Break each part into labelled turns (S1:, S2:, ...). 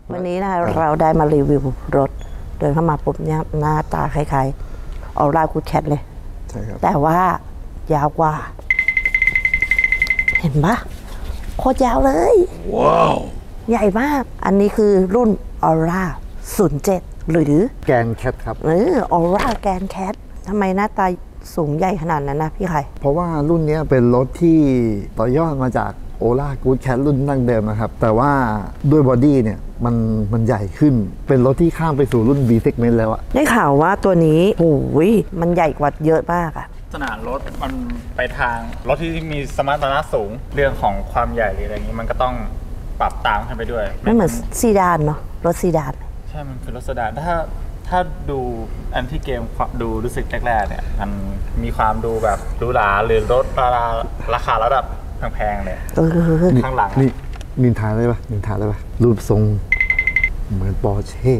S1: วันนี้นะเราได้มารีวิวรถเดินเข้ามาปุ๊บเนี่ยหน้าตาคล้ายๆออร่ากูดแคทเลยใช่ครับแต่ว่ายาวกว่าเห็นปะโคตรยาวเลยว้าวใหญ่มากอันนี้คือรุ่นออร่า07หรือ
S2: แกนแคทครับ
S1: ออร่าแกนแคททำไมหน้าตาสูงใหญ่ขนาดนั้นนะพี่ไข่
S2: เพราะว่ารุ่นนี้เป็นรถที่ต่อยอดมาจากโอล่ากูดแคทรุ่นดั้งเดิมนะครับแต่ว่าด้วยบอดี้เนี่ยมันใหญ่ขึ้นเป็นรถที่ข้ามไปสู่รุ่น B segment แล้วอะ
S1: ได้ข่าวว่าตัวนี้โอ้ยมันใหญ่กว่าเยอะมากอะ
S3: ขนาดรถมันไปทางรถที่มีสมรรถนะสูงเรื่องของความใหญ่หรืออะไรอย่างนี้มันก็ต้องปรับตามกันไปด้วย
S1: ไม่เหมือนซีดานเนาะรถซีดาน
S3: ใช่มันคือรถซีดานถ้าดูอันที่เกมดูรู้สึกแรกๆเนี่ยมันมีความดูแบบหรูหราหรือรถราคาระดับแพงๆเลยข้างหลัง
S2: นี่นินทาได้ปะรูปทรงเหมือนปอร์เช่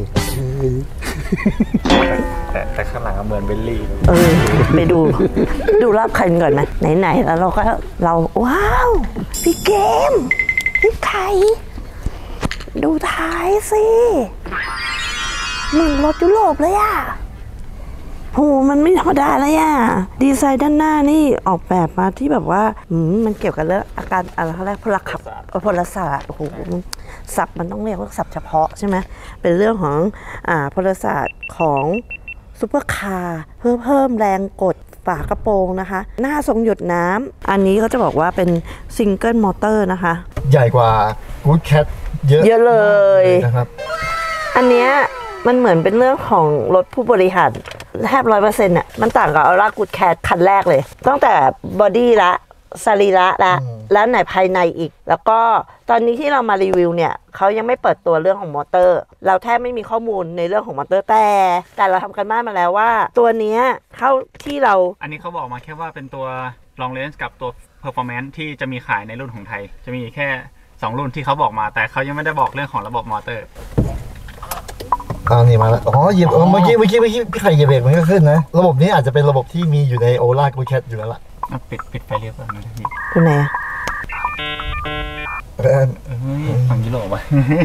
S3: แต่ข้างหลังเหมือนเบลลี่
S1: ไปดูรอบคันก่อนนะไหนๆแล้วเราว้าวพี่เกมพี่ไข่ดูท้ายสิเหมือนรถยุโรปเลยอ่ะโหมันไม่ธรรมดาเลยอ่ะดีไซน์ด้านหน้านี่ออกแบบมาที่แบบว่ามันเกี่ยวกับเรื่องอาการอะไรเขาเรียกพลขับพลศาสตร์โอ้โหศัพท์มันต้องเรียกว่าศัพท์เฉพาะใช่ไหมเป็นเรื่องของพลศาสตร์ของซุปเปอร์คาร์เพื่อเพิ่มแรงกดฝากระโปรงนะคะหน้าทรงหยดน้ำอันนี้เขาจะบอกว่าเป็นซิงเกิลมอเตอร์นะคะ
S2: ใหญ่กว่ากู๊ดแคทเยอะ
S1: เลยนะครับอันเนี้ยมันเหมือนเป็นเรื่องของรถผู้บริหารแทบ100%อ่ะมันต่างกับออร่ากูดแคทคันแรกเลยตั้งแต่บอดี้ละสรีระแล้วไหนภายในอีกแล้วก็ตอนนี้ที่เรามารีวิวเนี่ยเขายังไม่เปิดตัวเรื่องของมอเตอร์เราแทบไม่มีข้อมูลในเรื่องของมอเตอร์แต่เราทำกันบ้านมาแล้วว่าตัวนี้เข้าที่เรา
S3: อันนี้เขาบอกมาแค่ว่าเป็นตัว long range กับตัว performance ที่จะมีขายในรุ่นของไทยจะมีแค่2รุ่นที่เขาบอกมาแต่เขายังไม่ได้บอกเรื่องของระบบมอเตอร์
S2: นี่มาแล้วเหยียบเมื่อกี้พี่ไข่เหยียบเบรกมันก็ขึ้นนะระบบนี้อาจจะเป็นระบบที่มีอยู่ในโอล่ากูดแคทอยู่แล้วล่ะ
S3: ปิดไฟเลี้ยวก่อนนะพี่
S1: คุณไหน
S3: ฝั่งยุโรป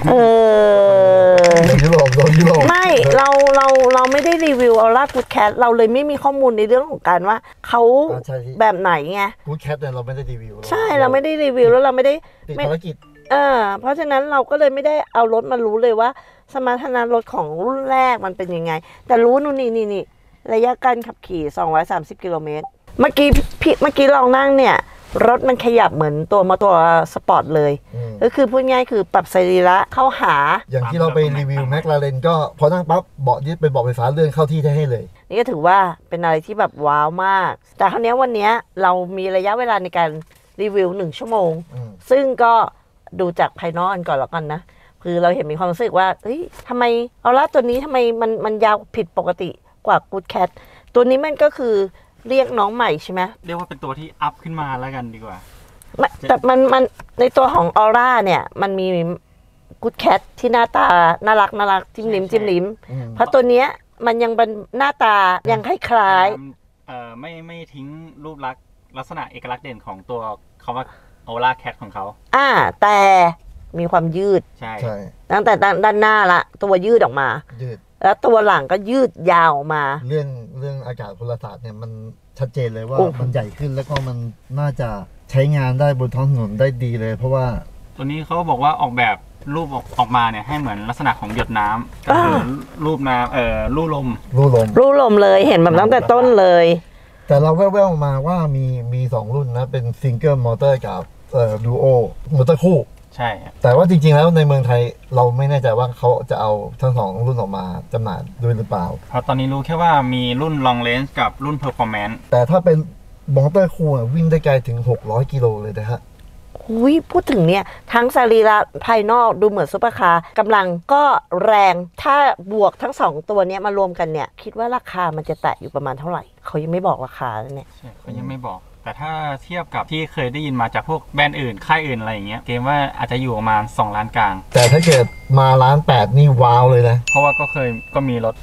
S2: ยุโรป
S1: ไม่เราไม่ได้รีวิวออร่ากูดแคทเราเลยไม่มีข้อมูลในเรื่องของการว่าเขาแบบไหนไง
S2: กูดแคทเนี่ยเราไม่ได้รีวิว
S1: ใช่เราไม่ได้รีวิวแล้วเราไม่ได้
S2: ติดภารกิจ
S1: เพราะฉะนั้นเราก็เลยไม่ได้เอารถมารู้เลยว่าสมรรถนะรถของรุ่นแรกมันเป็นยังไงแต่รู้นู่นนี่ระยะการขับขี่230 กิโลเมตรเมื่อกี้ลองนั่งเนี่ยรถมันขยับเหมือนตัวสปอร์ตเลยก็คือพูดง่ายคือปรับสรีระเข้าหา
S2: อย่างที่เราไปรีวิวแมคลาเรนก็พอนั่งปั๊บเบาะยึดเป็นเบาะไฟฟ้าเลื่อนเข้าที่ให้เลย
S1: นี่ก็ถือว่าเป็นอะไรที่แบบว้าวมากแต่คราวนี้วันนี้เรามีระยะเวลาในการรีวิว1 ชั่วโมงซึ่งก็ดูจากภายนอกก่อนแล้วกันนะคือเราเห็นมีความรู้สึกว่าเฮ้ยทำไมเอาละตัวนี้ทำไมมันยาวผิดปกติกว่ากูดแคทตัวนี้มันก็คือเรียกน้องใหม่ใช่ไหม
S3: เรียกว่าเป็นตัวที่อัพขึ้นมาแล้วกันดีกว่า
S1: แต่มันในตัวของออร่าเนี่ยมันมีกูดแคทที่หน้าตาน่ารักจิ้มลิ้มเพราะตัวเนี้ยมันยังเป็นหน้าตายังคล้าย
S3: ไม่ทิ้งรูปลักษณะเอกลักษณ์เด่นของตัวคำว่าออร่าแคทของเขา
S1: แต่มีความยืด
S3: ใช่
S1: ตั้งแต่ด้านหน้าละตัวยืดออกมาแล้วตัวหลังก็ยืดยาวมา
S2: เรื่องอากาศพลศาสตร์เนี่ยมันชัดเจนเลยว่ามันใหญ่ขึ้นแล้วก็มันน่าจะใช้งานได้บนท้องถนนได้ดีเลยเพราะว่า
S3: ตัวนี้เขาบอกว่าออกแบบรูปออกมาเนี่ยให้เหมือนลักษณะของหยดน้ำก็คือรูปน้ำลู่ล
S1: มเลยเห็นแบบตั้งแต่ต้นเลย
S2: แต่เราแว่วๆมาว่ามี2รุ่นนะเป็นซิงเกิลมอเตอร์กับดูโอมอเตอร์คู่
S3: ใช่
S2: แต่ว่าจริงๆแล้วในเมืองไทยเราไม่แน่ใจว่าเขาจะเอาทั้ง2รุ่นออกมาจำหน่ายด้วยหรือเปล่า
S3: เพราะตอนนี้รู้แค่ว่ามีรุ่น long range กับรุ่น performance
S2: แต่ถ้าเป็นมอเตอร์คู่วิ่งได้ไกลถึง600 กิโลเลยนะฮะ
S1: พูดถึงเนี่ยทั้งสรีระภายนอกดูเหมือนซุปเปอร์คาร์กำลังก็แรงถ้าบวกทั้ง2ตัวนี้มารวมกันเนี่ยคิดว่าราคามันจะแตะอยู่ประมาณเท่าไหร่เขายังไม่บอกราคาเนี่ย
S3: ใช่เขายังไม่บอกแต่ถ้าเทียบกับที่เคยได้ยินมาจากพวกแบรนด์อื่นค่ายอื่นอะไรอย่างเงี้ยเกมว่าอาจจะอยู่ประมาณ2 ล้านกลาง
S2: แต่ถ้าเกิดมา1.8 นี่ว้าวเลยนะ
S3: เพราะว่าก็มีรถ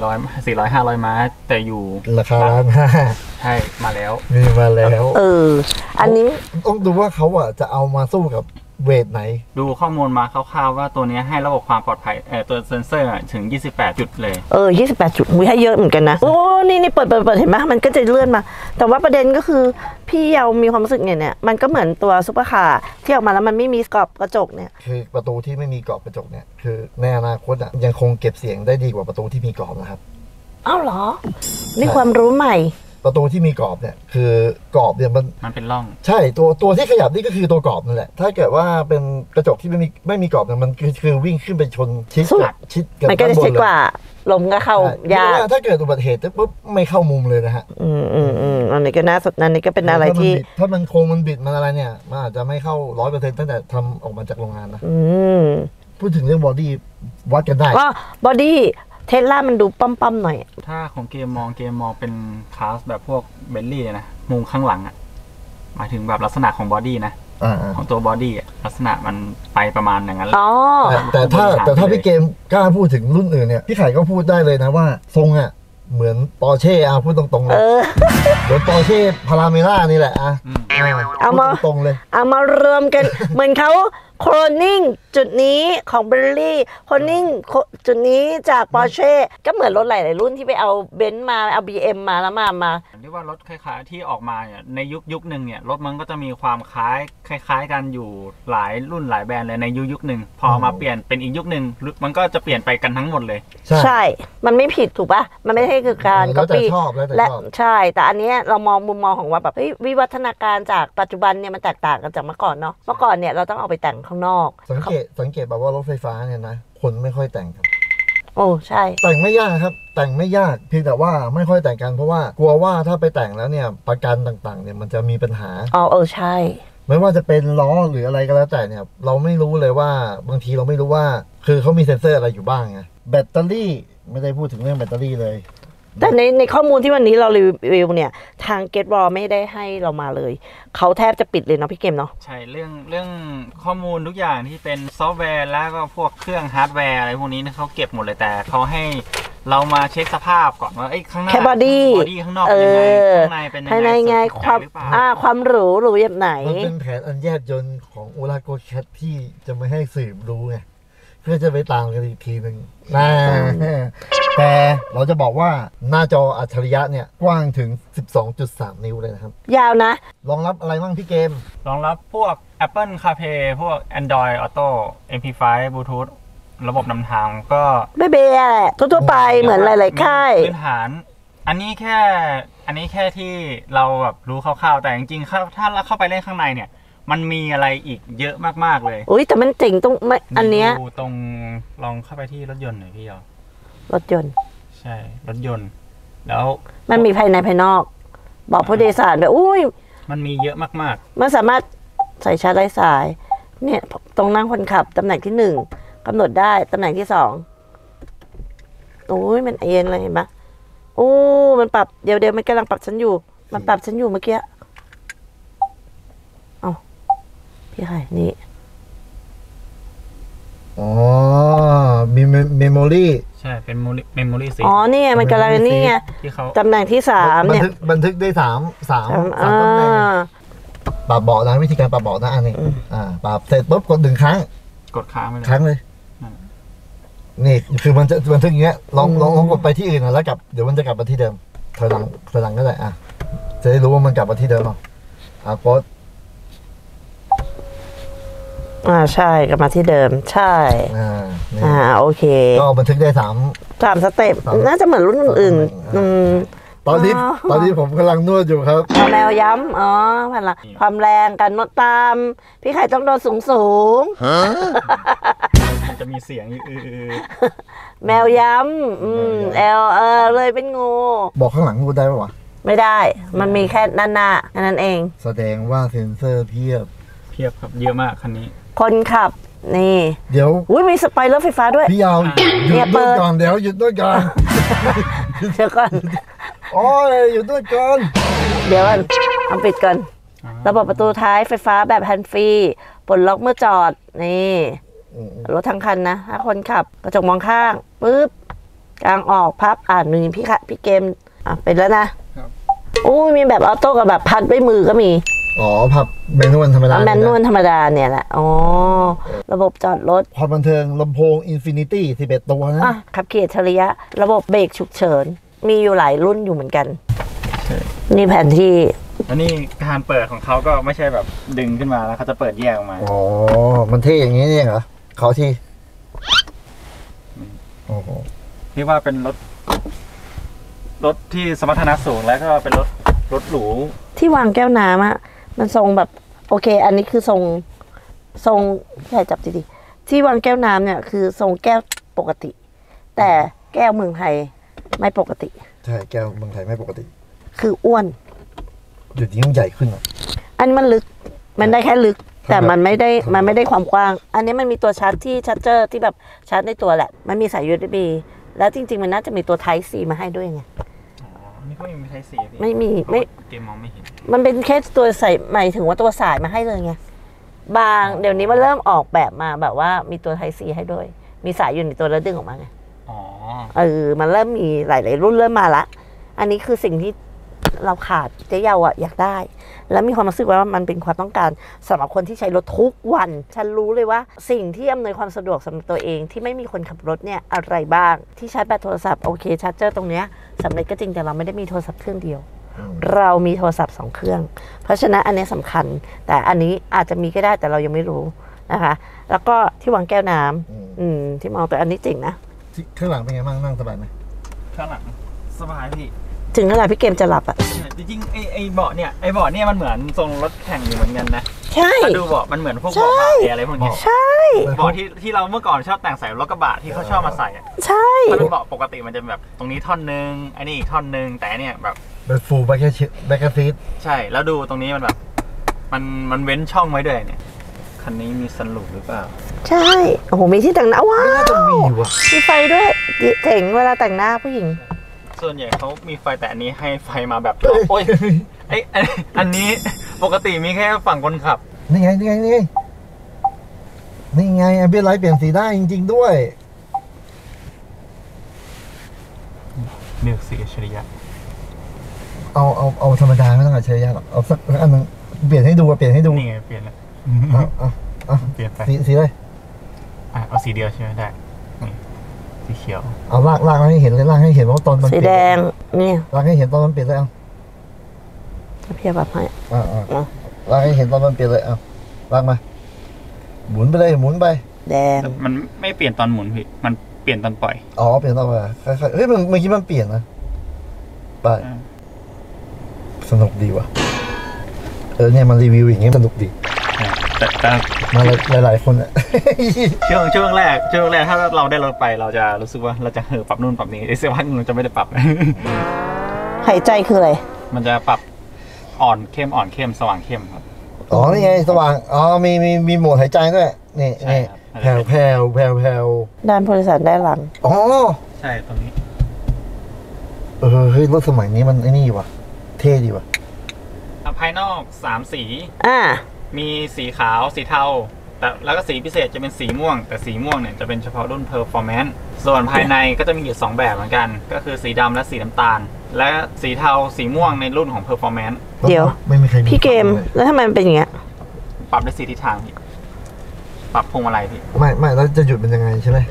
S3: 400-500 ม้าแต่อยู่
S2: ราคา1.5
S3: ใช่มาแล้ว
S2: มีมาแล้ว
S1: อันนี้
S2: ต้องดูว่าเขาจะเอามาสู้กับเวทไหน
S3: ดูข้อมูลมาคร่าวๆว่าตัวนี้ให้ระบบความปลอดภัยตัวเซนเซอร์ถึง28จุดเลย
S1: 28จุดให้เยอะเหมือนกันนะโอ้นี่เปิดเห็นไหมมันก็จะเลื่อนมาแต่ว่าประเด็นก็คือพี่เยามีความรู้สึกเนี่ยมันก็เหมือนตัวซุปเปอร์คาร์ที่ออกมาแล้วมันไม่มีกรอบกระจกเนี่ย
S2: คือประตูที่ไม่มีกรอบกระจกเนี่ยคือในอนาคตยังคงเก็บเสียงได้ดีกว่าประตูที่มีกรอบนะครับ
S1: อ้าวเหรอนี่ความรู้ใหม่
S2: ประตูที่มีกรอบเนี่ยคือกรอบเนี่ย
S3: มันเป็นร่อง
S2: ใช่ตัวที่ขยับนี่ก็คือตัวกรอบนั่นแหละถ้าเกิดว่าเป็นกระจกที่ไม่มีกรอบเนี่ยมันคือวิ่งขึ้นไปชนชิด
S1: กันมันก็จะชิดกว่าลมก็เข้ายาก
S2: ถ้าเกิดอุบัติเหตุปุ๊บไม่เข้ามุมเลยนะฮะ
S1: อันนี้ก็น่าสนอันนี้ก็เป็นอะไรที่
S2: ถ้ามันโค้งมันบิดมันอะไรเนี่ยมันอาจจะไม่เข้า 100% ตั้งแต่ทำออกมาจากโรงงานนะพูดถึงเรื่องบอดี้วัดกันได้
S1: บอดี้เทสลามันดูปั๊มหน่อย
S3: ถ้าของเกมมองเป็นคลาสแบบพวกเบนลี่นะมุมข้างหลังหมายถึงแบบลักษณะของบอดี้นะของตัวบอดี้ลักษณะมันไปประมาณอย่างนั้น
S2: แต่ถ้าพี่เกมกล้าพูดถึงรุ่นอื่นเนี่ยพี่ไข่ก็พูดได้เลยนะว่าทรงเหมือนปอร์เช่พูดตรงๆเลยเหมือนปอร์เช่พาราเมล่านี่แหละ
S1: เอามา
S2: ตรงเลย
S1: เอามารวมกันเหมือนเขาโคลนนิ่งจุดนี้ของเบลลี่โคลนนิ่งจุดนี้จากปอร์เช่ก็เหมือนรถหลายๆรุ่นที่ไปเอาเบนซ์มาเอา BM มาแล้วมา
S3: ที่ว่ารถคล้ายๆที่ออกมาเนี่ยในยุคหนึ่งเนี่ยรถมันก็จะมีความคล้ายกันอยู่หลายรุ่นหลายแบรนด์เลยในยุคหนึ่งพอมาเปลี่ยนเป็นอีกยุคหนึ่งมันก็จะเปลี่ยนไปกันทั้งหมดเลย
S1: ใช่มันไม่ผิดถูกป่ะมันไม่ใช่คือการก๊อปปี้และใช่แต่อันนี้เรามองมุมมองของว่าแบบวิวัฒนาการจากปัจจุบันเนี่ยมันแตกต่างกันจากเมื่อก่อนเนาะเมื่อก่อนเนี่ยเราต้องเอาไปแต่งข้างนอก
S2: สังเกตแบบว่ารถไฟฟ้าเนี่ยนะคนไม่ค่อยแต่งกัน
S1: โอ้ใช่
S2: แต่งไม่ยากครับแต่งไม่ยากเพียงแต่ว่าไม่ค่อยแต่งกันเพราะว่ากลัวว่าถ้าไปแต่งแล้วเนี่ยประกันต่างๆเนี่ยมันจะมีปัญหา
S1: ใช่
S2: ไม่ว่าจะเป็นล้อหรืออะไรก็แล้วแต่เนี่ยเราไม่รู้เลยว่าบางทีเราไม่รู้ว่าคือเขามีเซ็นเซอร์อะไรอยู่บ้างไงแบตเตอรี่ไม่ได้พูดถึงเรื่องแบตเตอรี่เลย
S1: แต่ในข้อมูลที่วันนี้เรารีวิวเนี่ยทาง Get Raw ไม่ได้ให้เรามาเลยเขาแทบจะปิดเลยเนาะพี่เกมเนาะ
S3: ใช่เรื่องข้อมูลทุกอย่างที่เป็นซอฟต์แวร์แล้วก็พวกเครื่องฮาร์ดแวร์อะไรพวกนี้เขาเก็บหมดเลยแต่เขาให้เรามาเช็คสภาพก่อนว่าข้างหน้า
S1: แค่บอดี้
S3: ข้างนอกเป็นยังไงข้างในเป็นยังไงภายใน
S1: ไงความหรูแบบไหน
S2: มันเป็นแผนอันแยบยลของโอลาโกแคทที่จะไม่ให้สื่อรู้ไงเพื่อจะไปตามกันอีกทีหนึ่งแต่เราจะบอกว่าหน้าจออัจฉริยะเนี่ยกว้างถึง 12.3 นิ้วเลยนะครับ
S1: ยาวนะ
S2: รองรับอะไรบ้างพี่เกม
S3: รองรับพวก Apple CarPlay พวก Android Auto MP5 Bluetooth ระบบนำทางก็
S1: เบ๊ะแหละทั่วไปเหมือนหลายๆค่าย
S3: พื้นฐานอันนี้แค่ที่เราแบบรู้คร่าวๆแต่จริงๆถ้าเราเข้าไปเล่นข้างในเนี่ยมันมีอะไรอีกเยอะมากๆเลย
S1: อุ้ยแต่มันเจ๋งตรงอันเนี้ย
S3: ตรงลองเข้าไปที่รถยนต์หน่อยพี่
S1: รถยนต์
S3: ใช่รถยนต์แล้ว
S1: มันมีภายในภายนอกบอกผู้โดยสารแบบอุ้ย
S3: มันมีเยอะมาก
S1: ๆมันสามารถใส่ชาร์จไร้สายเนี่ยตรงนั่งคนขับตำแหน่งที่1กำหนดได้ตำแหน่งที่2โอ้ยมันเอ็นเลยเห็นไหมโอ้มันปรับเดี๋ยวมันกำลังปรับฉันอยู่มันปรับฉันอยู่เมื่อกี้พี่ไข่นี่
S2: มีเมมโมรี่
S3: ใช่เป็นเมมโมรี่
S1: นี่ไงมันกำลังนี่ไงตำแหน่งที่3เนี่ย
S2: บันทึกได้3ตำแหน่งปรับเบาะนะวิธีการปรับเบาะนะอันนี้ปรับเสร็จปุ๊บกด1 ครั้ง
S3: กดค้างไป
S2: เลยครั้งเลยนี่คือมันจะบันทึกอย่างเงี้ยลองกดไปที่อื่นแล้วกลับเดี๋ยวมันจะกลับมาที่เดิมถอยหลังก็ได้จะได้รู้ว่ามันกลับมาที่เดิมกด
S1: ใช่กลับมาที่เดิมใช่โอเค
S2: ก็บันทึกได้
S1: 3สเต็ปน่าจะเหมือนรุ่นอื่น
S2: ตอนนี้ผมกำลังนวดอยู่ครับ
S1: แมวย้ำพลังความแรงการนวดตามพี่ไข่ต้องโดนสูง
S3: มันจะมีเสียง
S1: แมวย้ำเลยเป็นงู
S2: บอกข้างหลังพูดได้ปะวะ
S1: ไม่ได้มันมีแค่ด้านหน้านั่นเอง
S2: แสดงว่าเซ็นเซอร์เพียบ
S3: ครับเยอะมากคันนี้
S1: คนขับนี่
S2: เดี๋ยว
S1: มีสไปเลอร์ไฟฟ้าด้วย
S2: พี่ยาวหยุดด้วยก่อนเดี๋ยวหยุดด้วยก่อน
S1: ก่อน
S2: หยุดด้วยก่อน
S1: เดี๋ยวเอาปิดก่อนระบบประตูท้ายไฟฟ้าแบบแฮนด์ฟรีปลดล็อกเมื่อจอดนี่รถทั้งคันนะถ้าคนขับกระจกมองข้างปุ๊บกลางออกพับนี่พี่เกมเป็นแล้วนะมีแบบออโต้กับแบบพัดด้วยมือก็มี
S2: อ๋อผับแมนนวลธรรมดา
S1: แมนนวลธรรมดาเนี่ยแหละอ๋อระบบจอดรถ
S2: ความบันเทิงลำโพง Infinity 11 ตัวนะ
S1: ขับขี่อัจฉริยะระบบเบรกฉุกเฉินมีอยู่หลายรุ่นอยู่เหมือนกันนี่แผนที่
S3: แล้วนี่การเปิดของเขาก็ไม่ใช่แบบดึงขึ้นมาแล้วเขาจะเปิดแยกออกมา
S2: อ๋อมันเท่อย่างนี้เนี่ยเหรอเขาที่โอ้โห
S3: เรียกว่าเป็นรถที่สมรรถนะสูงแล้วก็เป็นรถหรู
S1: ที่วางแก้วน้ำอะมันทรงแบบโอเค อันนี้คือทรงใช่จับดีๆที่วางแก้วน้ำเนี่ยคือทรงแก้วปกติ แต่แก้วเมืองไทยไม่ปกติ
S2: ใช่แก้วเมืองไทยไม่ปกติ
S1: คืออ้วน
S2: จุดนี้มันใหญ่ขึ้นอ่ะ
S1: อันนี้มันลึกมันได้แค่ลึก แต่มันไม่ได้ความกว้าง อันนี้มันมีตัวชาร์จที่ชาร์จเจอร์ที่แบบชาร์จในตัวแหละมันมีสาย USB แล้วจริงๆมันน่าจะมีตัว Type C มาให้ด้วยไง
S3: นี่ก็ยังไม่ใช่สี
S1: ไม่มีไม่
S3: เกมมองไม่เห็น
S1: มันเป็นแค่ตัวใส่หมายถึงว่าตัวสายมาให้เลยไงบางเดี๋ยวนี้มันเริ่มออกแบบมาแบบว่ามีตัว Type C ให้ด้วย มีสายอยู่ในตัวแล้วดึงออกมาไง
S3: อ๋อ
S1: มันเริ่มมีหลายๆรุ่นเริ่มมาละอันนี้คือสิ่งที่เราขาดเจ๊เยาอะอยากได้ แล้วมีความรู้สึกว่ามันเป็นความต้องการสำหรับคนที่ใช้รถทุกวันฉันรู้เลยว่าสิ่งที่อำนวยความสะดวกสำหรับตัวเองที่ไม่มีคนขับรถเนี่ยอะไรบ้างที่ชาร์จแบตโทรศัพท์โอเคชาร์จเจอร์ตรงเนี้ยสำเร็จก็จริงแต่เราไม่ได้มีโทรศัพท์เครื่องเดียว เรามีโทรศัพท์2เครื่องเพราะฉะนั้นอันนี้สำคัญแต่อันนี้อาจจะมีก็ได้แต่เรายังไม่รู้นะคะแล้วก็ที่วางแก้วน้ำที่มองแต่อันนี้จริงนะ
S2: ข้างหลังเป็นไงบ้างนั่งสบายไหม
S3: ข้างหลังสบายพี่
S1: ถึงขนาดพี่เกมจะหลับอ่ะ
S3: จริงๆไอเบาะเนี่ยมันเหมือนทรงรถแข่งอยู่เหมือนกันนะ
S1: ใช่
S3: ถ้าดูเบาะมันเหมือนพวกเบาะบาร์อะไรพวกนี้
S1: ใช่
S3: เบาะที่เราเมื่อก่อนชอบแต่งใส่รถกระบะที่เขาชอบมาใส่อะ
S1: ใช่
S3: ถ้าเป็นเบาะปกติมันจะแบบตรงนี้ท่อนนึงอันนี้อีกท่อนนึงแต่เนี่ยแบบ
S2: เป็นฟูลแบ็กซีท
S3: ใช่แล้วดูตรงนี้มันแบบมันเว้นช่องไว้ด้วยเนี่ยคันนี้มีซันรูฟหรือเปล่า
S1: ใช่โอ้โหมีที่แต่งหน้าว้า
S2: น่าจะ
S1: ว
S2: มีว่ะ
S1: มีไฟด้วยเจ๋งเวลาแต่งหน้าผู้หญิง
S3: ส่วนใหญ่เขามีไฟแต่อันนี้ให้ไฟมาแบบโอ้ยอันนี้ปกติมีแค่ฝั่งคนขับ
S2: นี่ไงแอมเบียนไลท์เปลี่ยนสีได้จริงๆด้วย
S3: เลือกสีอัจฉริยะ
S2: เอาธรรมดาไม่ต้องอัจฉริยะหรอกเอาสักอันนึงเปลี่ยนให้ดู
S3: นี่ไงเปลี่ยนแล้ว
S2: เอา
S3: เปลี่ยนไป
S2: สีอะไร
S3: เอาสีเดียวใช่ไหมได้นี่สีเขียว
S2: เอาลากให้เห็นเลยลากให้เห็นว่าตอนมัน
S1: สีแดงนี่
S2: ลากให้เห็นตอนมันเปลี่ยนเลยเอา
S1: เพียบแบบให้
S2: ลากให้เห็นตอนมันเปลี่ยนเลยเอาลากมาหมุนไปเลยหมุนไป
S1: แดง
S3: มันไม่เปลี่ยนตอนหมุนพี่มันเปลี่ยนตอนปล่อย
S2: อ๋อเปลี่ยนตอนมาค่อยๆเฮ้ยเมื่อกี้มันเปลี่ยนนะไปสนุกดีว่ะเนี่ยมันรีวิวอย่างงี้สนุกดี
S3: แต่
S2: มาหลายๆคนอ่ะ
S3: ช่วงแรกถ้าเราได้รถไปเราจะรู้สึกว่าเราจะปรับนู่นปรับนี้ไอ้เสื้อผ้ามันจะไม่ได้ปรับ
S1: หายใจคืออะไร
S3: มันจะปรับอ่อนเข้มสว่างเข้มครับ
S2: อ๋อนี่ไงสว่างอ๋อมีโหมดหายใจด้วยนี่แผ่ว
S1: ด้านผู้โดยสารด้านหลัง
S2: อ๋อ
S3: ใช่ตรงนี้
S2: เฮ้ยรถสมัยนี้มันไอ้นี่ว่ะเท่ดีว่ะ
S3: ภายนอก3สี มีสีขาวสีเทาแต่แล้วก็สีพิเศษจะเป็นสีม่วงแต่สีม่วงเนี่ยจะเป็นเฉพาะรุ่น Performance ส่วนภายในก็จะมีอยู่2แบบเหมือนกันก็คือสีดำและสีน้ำตาลและสีเทาสีม่วงในรุ่นของ Performance
S1: เดี๋ยว
S2: ไม่มีใคร
S1: พี่เกมแล้วทำไมมันเป็นอย่างเงี้ย
S3: ปรับได้4ทิศทางพี่ปรับพวงมาลัยพี่
S2: ไม่แล้วจะหยุดมันยังไงใช่ไหม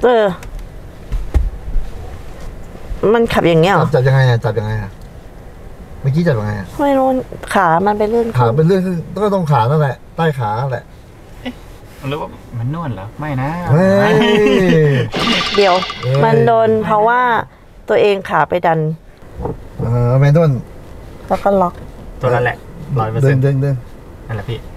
S1: มันขับอย่างเงี้ยเหรอ
S2: จับยังไงอ่ะเมื่อกี้จับยังไงอ่ะ
S1: ไม่รู้ขามันเป็นเลื่อน
S2: ขาเป็นเรื่องก็ต้องขานั่นแหละใต้ขานั่นแหละ
S3: หรือว่ามันนวลเหรอไม่นะ
S2: เฮ้ย
S1: เดี๋ยวมันโดนเพราะว่าตัวเองขาไปดัน
S2: แมนนวล
S1: แล้วก็ล็อก
S3: ตัวนั้นแหละ 100%
S2: เดิน
S3: นั่นแหละพี่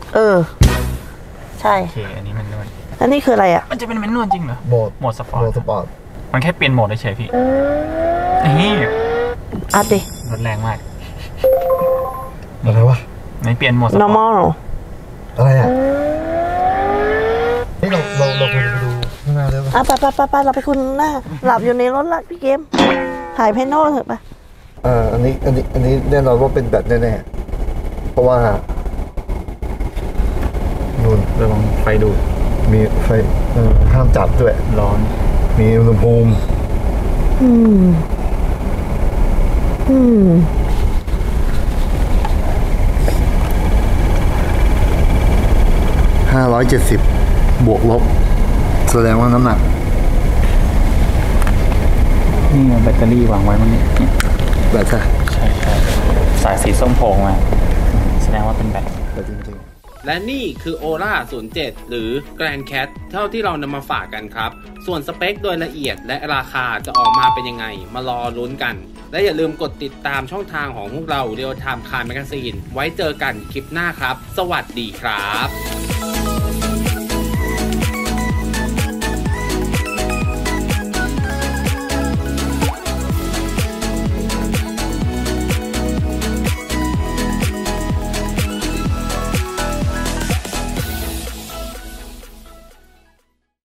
S1: ใช่
S3: โอเคอันนี้มันนวล
S1: แล้วนี่คืออะไรอ่ะ
S3: มันจะเป็นแมนนวลจริงเหรอ
S2: โหมด
S3: สปอร์ต มันแค่เปลี่ยนโหมดเฉยๆพี่นี่
S1: อัดดิ
S3: รถแรงมาก
S2: อะไรวะ
S3: ไม่เปลี่ยนโหมดสปอร์ต
S1: normal
S2: อะไรอ่ะนี่เราควรจะไปดูข้างหน้าด้วยป่ะ
S1: ไปเราไปคุณหน้าหลับอยู่ในรถละพี่เกมถ่ายเพนโน่เถอะไป
S2: อันนี้แน่นอนว่าเป็นแบบแน่ๆเพราะว่านู่น
S3: ระวังไฟดูด
S2: มีไฟห้ามจับด้วย
S3: ร้อน
S2: มีอุณหภูมิ 570บวกลบแสดงว่าน้ำหนัก
S3: นี่แบตเตอรี่วางไว้มันนี่
S2: แบตใช่
S3: สายสีส้มโผล่มาแสดงว่าเป็นแบต
S2: จริง
S4: ๆและนี่คือ Aura 07 หรือ Grand Cat เท่าที่เรานำมาฝากกันครับส่วนสเปคโดยละเอียดและราคาจะออกมาเป็นยังไงมารอลุ้นกันและอย่าลืมกดติดตามช่องทางของพวกเรา Real Time Car Magazine ไว้เจอกันคลิปหน้าครับสวัสดีครับ